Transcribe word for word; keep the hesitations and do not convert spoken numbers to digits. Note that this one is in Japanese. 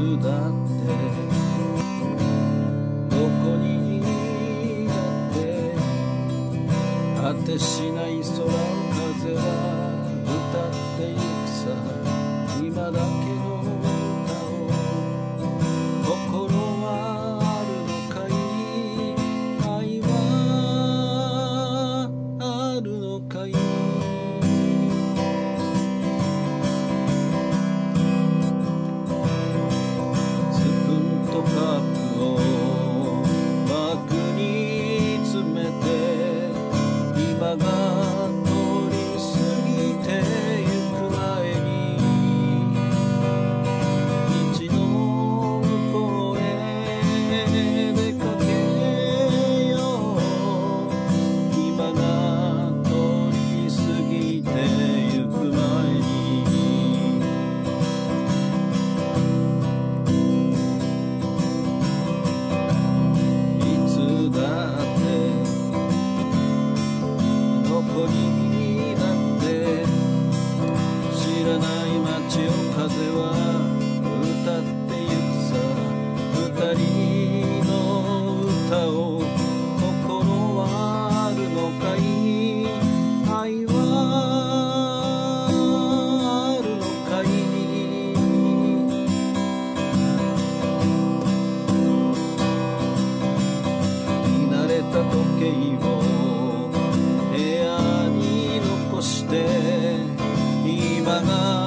だってどこにだって果てしない空を風は歌ってゆくさ。今だけの歌を心はあるのかい、愛はあるのかい。スプーンとカップをバッグに詰めて今が通り過ぎてゆく前に道の向こうへ出かけよう。今が通り過ぎてゆく前にいつだってどこにだって知らない街を風は歌ってゆくさ。二人の歌を心はあるのかい、愛はあるのかい。見慣れた時計を部屋に残して今が